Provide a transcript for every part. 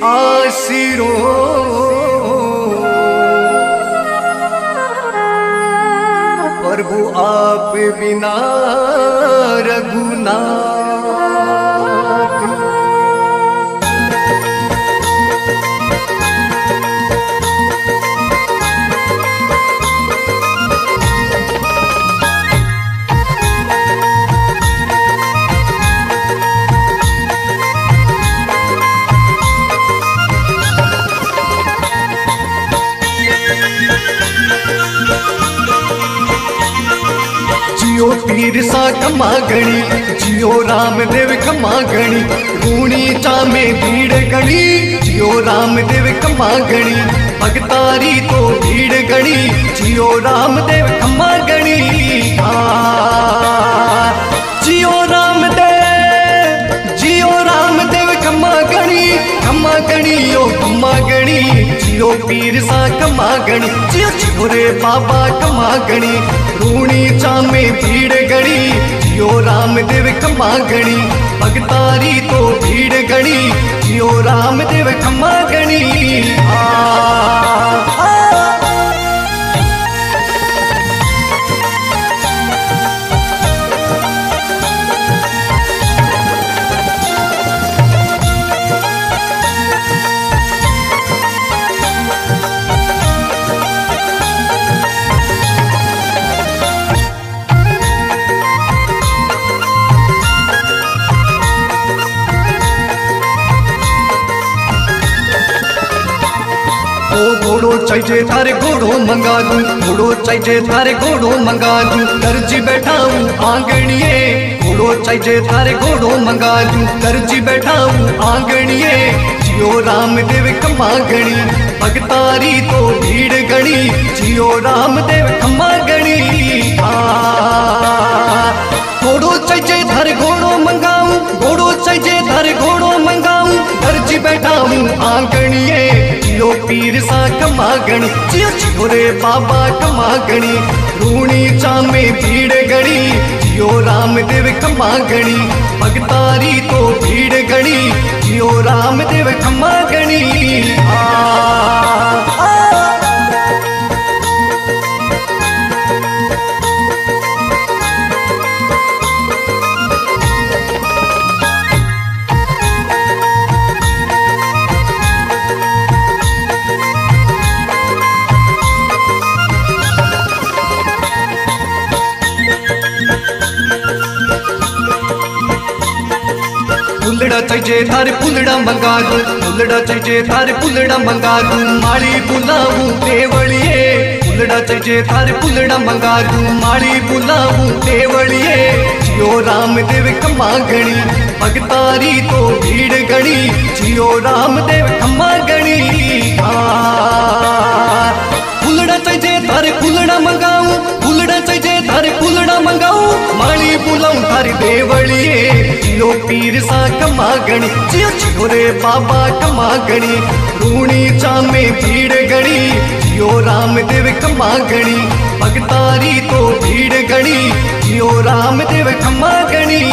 आसिरो प्रभु आप बिना रघुनाथ। जियो पीर सा कमा गणी, जियो रामदेव कमा गणी, रूणी चामे भीड़ गणी, जियो रामदेव कमा गणी, भगतारी तो भीड़ गणी, जियो रामदेव कमा गणी। जियो रामदेव कमा गणी, कमा गणी ओ कमा गणी, जियो पीर सा कमा गणी, जियो जियो रे बाबा कमा गणी, रूणी चामे भीड़ गणी, जियो रामदेव कमा गणी, भगतारी तो भीड़ गणी, जियो रामदेव कमा गणी। घोड़ो चाहिए थारे घोड़ो मंगा दूं, घोड़ो चाहिए थारे घोड़ो मंगा दूं, दर्जी बैठाऊं आंगणिए, घोड़ो चाहिए थारे घोड़ो मंगा दूं, दर्जी बैठाऊं आंगणिए, जियो रामदेव कमा गणी, भगतारी तो भीड़ गणी, जियो रामदेव कमा गणी। घोड़ो चाहिए थारे घोड़ो मंगाऊं, घोड़ो चाहिए थारे घोड़ो मंगाऊं, दर्जी बैठाऊं आंगणिए, जियो पीर सा कमा गणी, जियो जियो रे बाबा कमा गणी, रूणी चामे भीड़ गणी, जियो रामदेव कमा गणी, भगतारी तो भीड़ गणी, जियो रामदेव कमा गणी। फुलड़ा चाहिए थारे फुलड़ा मंगा दूं, फुलड़ा चाहिए थारे फुलड़ा मंगा दूं, माली बुलाऊं देवलिए, फुलड़ा चाहिए थारे फुलड़ा मंगा दूं, माली बुलाऊं देवलिए, जियो रामदेव कमा गणी, भगतारी तो भीड़ गणी, जियो रामदेव कमा गणी। फुलड़ा चाहिए थारे फुलड़ा मंगाऊं, फुलड़ा चाहिए थारे फुलड़ा मंगाऊं, माली बुलाऊं थारी देवलिए, जियो पीर सा कमा गणी, जियो जियो रे बाबा कमा गणी, रूणी चामे भीड़ गणी, जियो रामदेव कमा गणी, भगतारी तो भीड़ गणी, जियो रामदेव कमा गणी।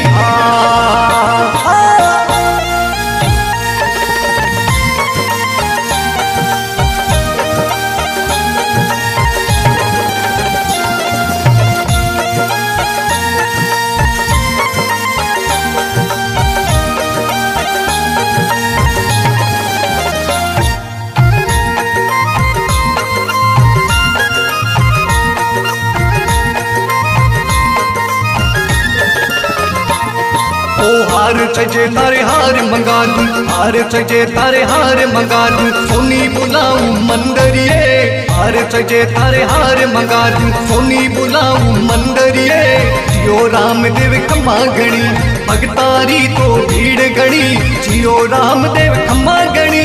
हार चाहिए थारे हार मंगा दूं, हार चाहिए थारे हार मंगा दूं, सोनी बुलाऊं मंदरिए, हार चाहिए थारे हार मंगा दूं, सोनी बुलाऊं मंदरिए, जियो रामदेव कमा गणी, भगतारी तो भीड़ गणी, जियो रामदेव कमा गणी।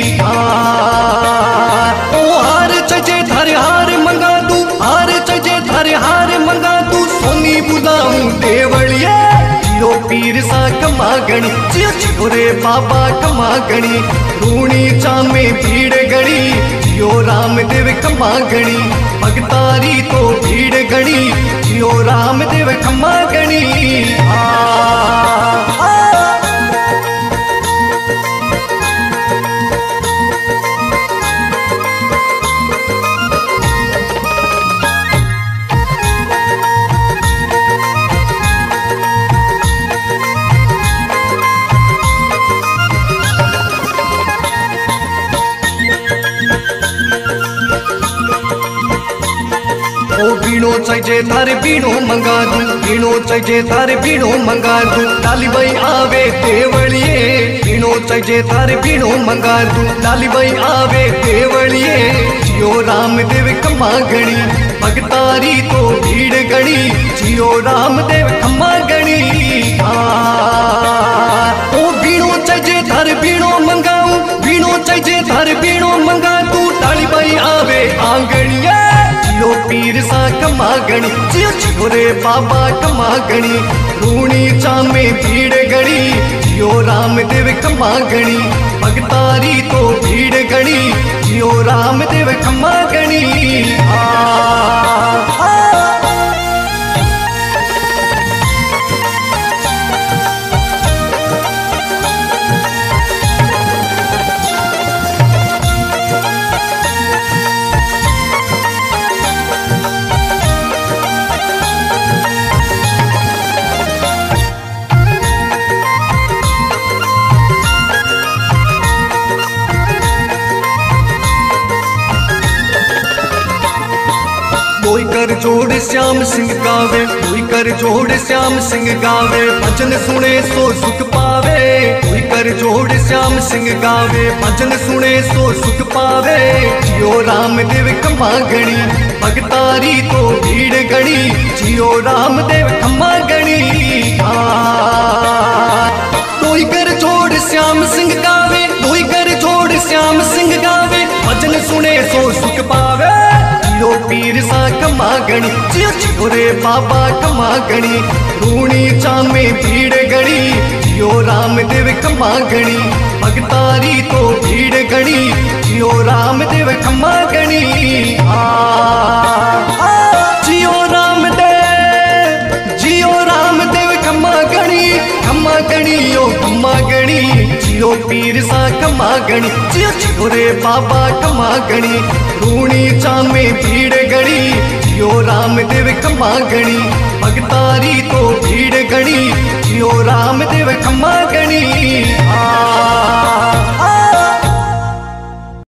हार चाहिए थारे हार मंगा दूं, हार चाहिए थारे हार मंगा दूं, सोनी बुलाऊं देवलिए, जियो पीर सा कमा गणी, जियो जियो रे बाबा कमा गणी, रूणी चामे भीड़ गणी, जियो रामदेव कमा गणी, भगतारी तो भीड़ गणी, जियो रामदेव कमा गणी। चाहिए थारे बीणो मंगा दूं, बीणो चाहिए थारे बीणो मंगा दूं, लाली बाई आवे देवलिए, बीणो चाहिए थारे बीणो मंगा दूं, लाली बाई आवे देवलिए, जियो रामदेव खम्मा गणी, भगतारी तो भीड़ गणी, जियो रामदेव खम्मा गणी। ओ बीणो चाहिए थारे बीणो मंगाऊं, बीणो चाहिए थारे बीणो मंगा दूं, लाली बाई आवे आंगणिया, जियो पीर सा खम्मा गणी, जियो जियो रे बाबा खम्मा गणी, रूणी चामे भीड़ गणी, जियो रामदेव खम्मा गणी, भगतारी तो भीड़ गणी, जियो रामदेव खम्मा गणी। कोई कर जोड़ श्याम सिंह गावे, कोई कर जोड़ श्याम सिंह गावे, भजन सुने सो सुख पावे, कोई कर जोड़ श्याम सिंह गावे, भजन सुने सो सुख पावे, जियो रामदेव खम्मा गणी, भगतारी तो भीड़ गणी, जियो रामदेव खम्मा गणी। कोई कर जोड़ श्याम सिंह गावे, कोई कर जोड़ श्याम सिंह गावे, भजन सुने सो सुख पावे, जियो पीर सा खम्मा गणी, जियो जियो रे बाबा खम्मा गणी, रूणी चामे भीड़ गणी, जियो रामदेव खम्मा गणी, भगतारी तो भीड़ गणी, जियो रामदेव खम्मा गणी। जियो रामदेव, जियो रामदेव खम्मा गणी, खम्मा गणी ओ खम्मा गणी, जियो पीर सा खम्मा गणी, जियो जियो रे बाबा खम्मा गणी, रूणी चामे भीड़ गणी, जियो रामदेव खम्मा गणी, भगतारी तो भीड़ गणी, जियो रामदेव खम्मा गणी।